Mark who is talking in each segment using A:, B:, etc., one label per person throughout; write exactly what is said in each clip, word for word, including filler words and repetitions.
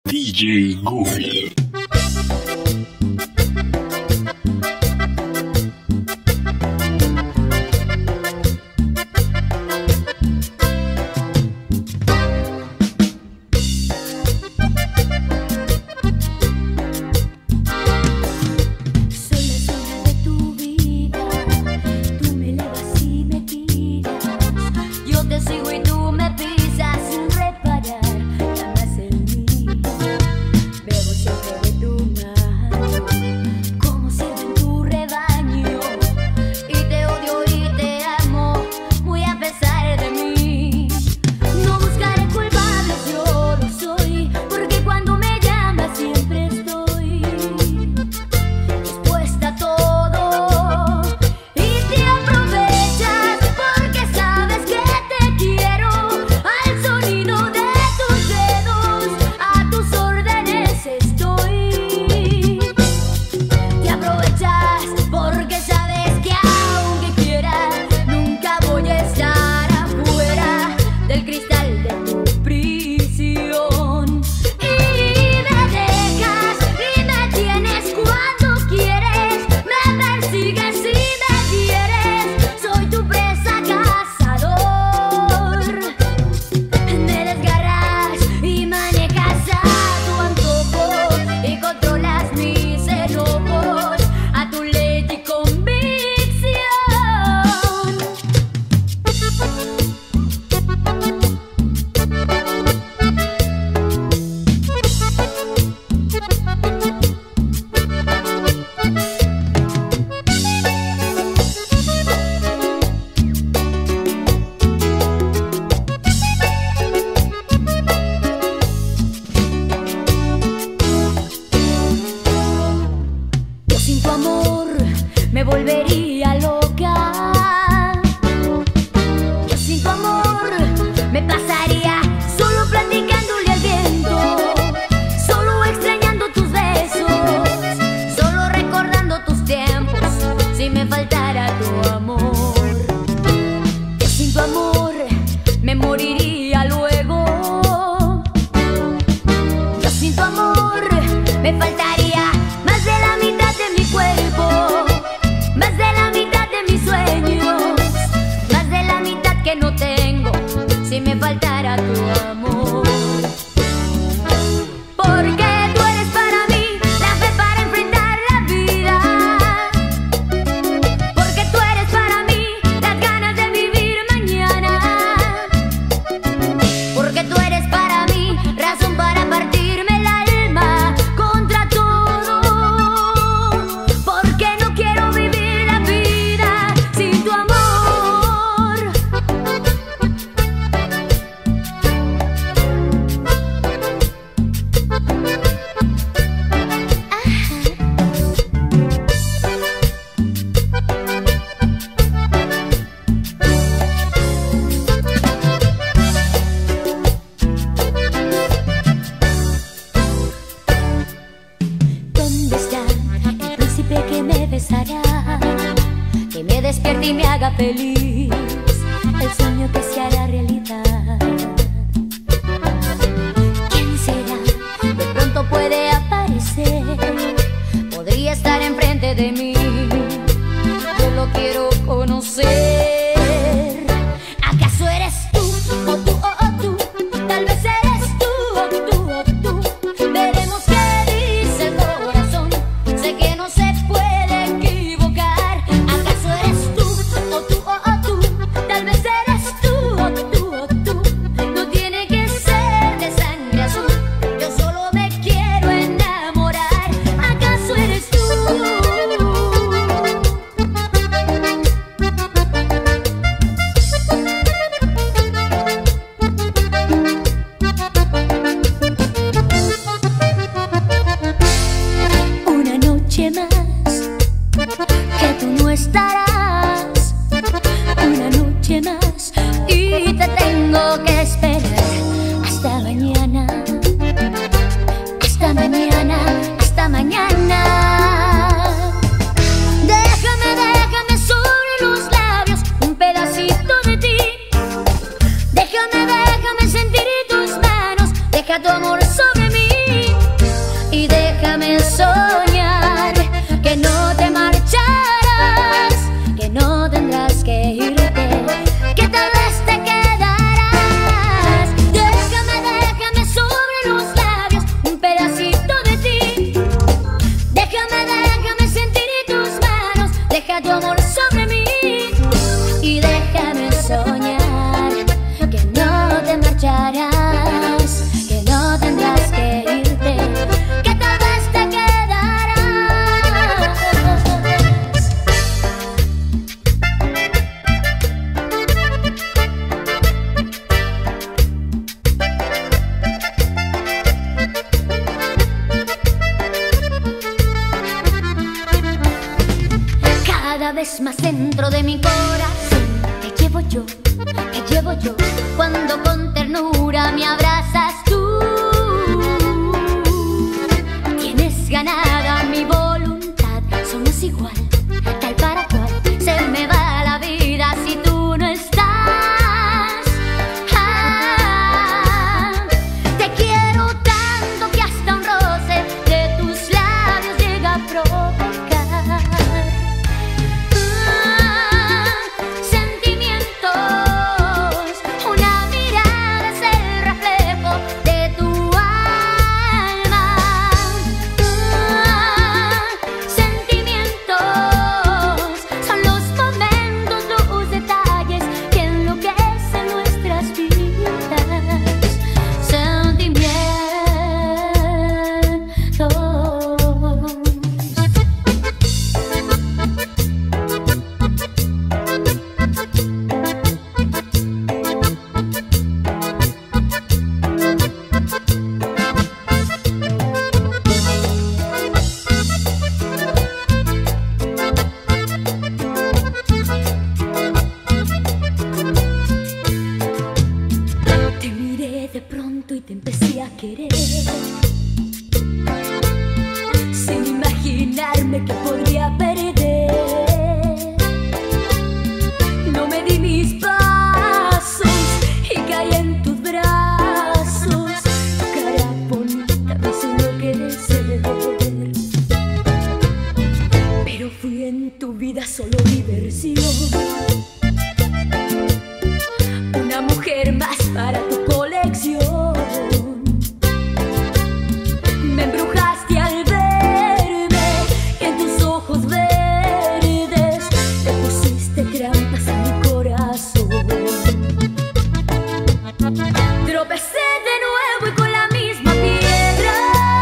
A: D J Goofy.
B: Volvería loca. Yo sin tu amor me pasaría solo platicándole al viento, solo extrañando tus besos, solo recordando tus tiempos, si me faltara tu amor. Yo sin tu amor me moriría luego. Yo sin tu amor me faltaría más de la mitad de mi cuerpo, más de la mitad de mis sueños, más de la mitad que no tengo, si me faltara tu amor. Porque tú eres para mí la fe para enfrentar la vida. Porque tú eres para mí las ganas de vivir mañana. Porque tú eres para mí razón para partirme el alma contra todo. Porque no quiero vivir la vida sin tu amor. ¿Dónde está el príncipe que me besará, que me despierte y me haga feliz, el sueño que se hará realidad? ¿Quién será? De pronto puede aparecer, podría estar enfrente de mí, yo lo quiero conocer. ¿Acaso eres tú, o tú, o, o tú? Tal vez eres tú, o tú, o tú. Veremos qué dice el corazón, sé que no se puede equivocar. ¿Acaso eres tú, o tú, o, o tú? Dentro de mi corazón te llevo yo, te llevo yo, cuando con ternura me abrazas tú. Tienes ganada mi voluntad, somos igual, tal para cual. Se me va la vida si tú no estás. Ah, te quiero tanto que hasta un roce de tus labios llega a provocar. Y te empecé a querer sin imaginarme que podría perder. No me di mis pasos y caí en tus brazos. Tu cara bonita me hizo enloquecer, pero fui en tu vida solo diversión, una mujer más para tu colección. Me embrujaste al verme y en tus ojos verdes te pusiste trampas a mi corazón. Tropecé de nuevo y con la misma piedra.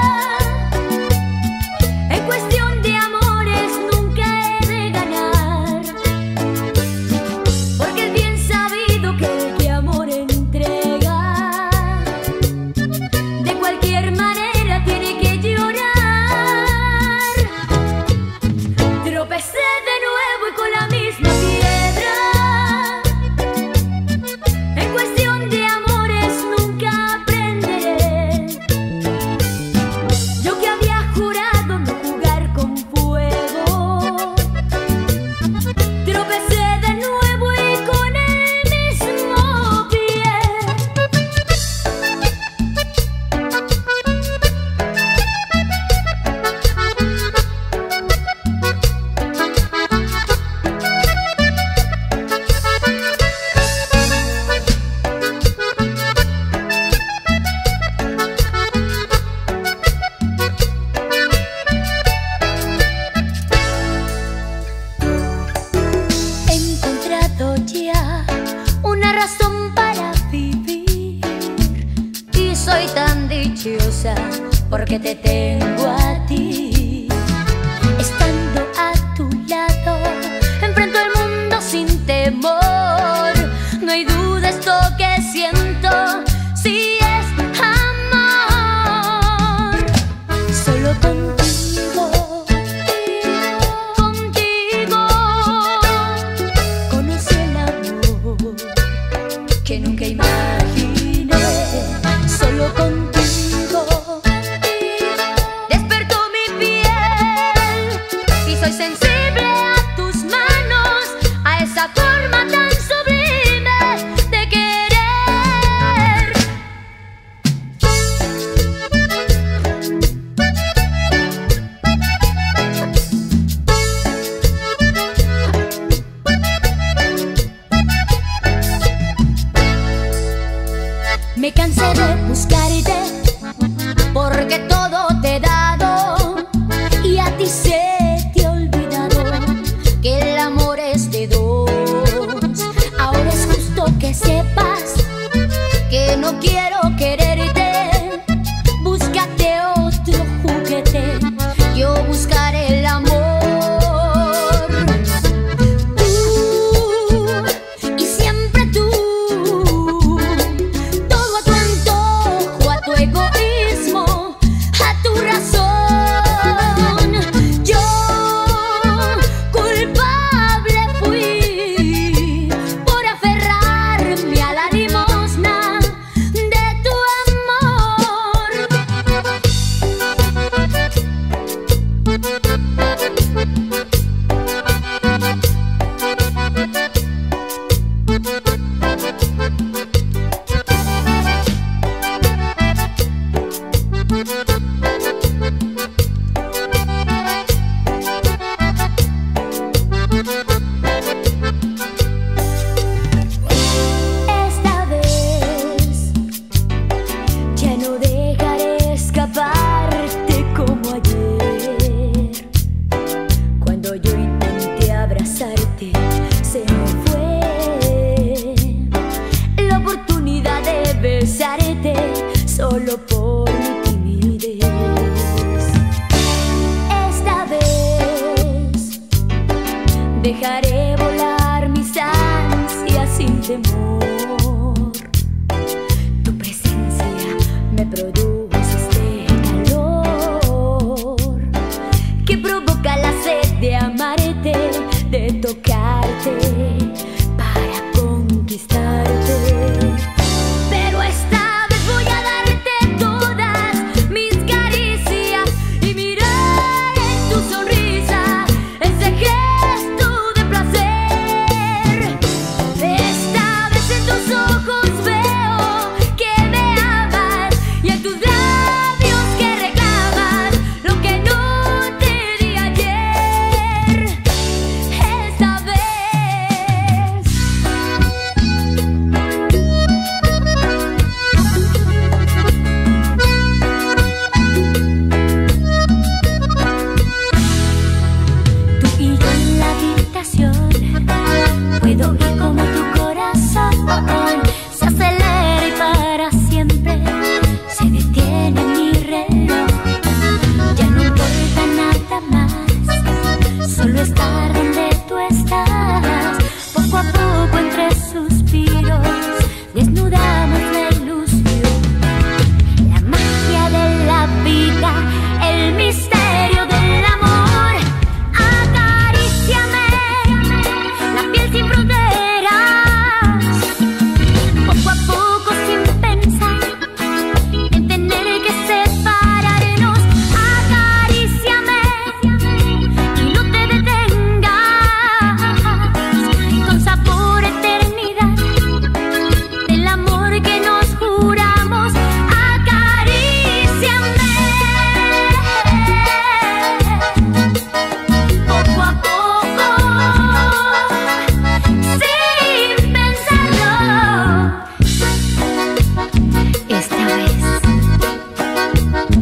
B: En cuestión de amores nunca he de ganar, porque es bien sabido que el que amor entrega de cualquier manera tiene que llorar. Tropecé de nuevo y con la misma piedra. En cuestión de amores nunca aprenderé. Yo que había jurado no jugar con fuego. Tropecé de nuevo y con el mismo pie. He encontrado ya una razón para vivir y soy tan dichosa porque te tengo a ti. Estando a tu lado, enfrento el mundo sin temor. No hay duda, esto que siento sí es amor. Solo contigo, contigo conocí el amor que nunca imaginé. Solo contigo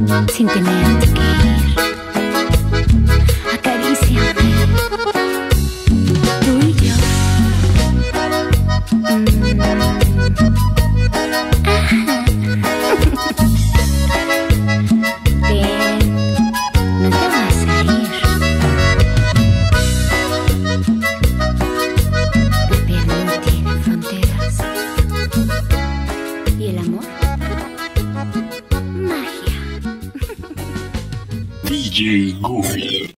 B: sin tenerte que ir. Acaríciame, tú y yo. Mm. Ajá. Ven, no te vas a ir. La piel no tiene fronteras. ¿Y el amor? Magia.
A: D J Goofy.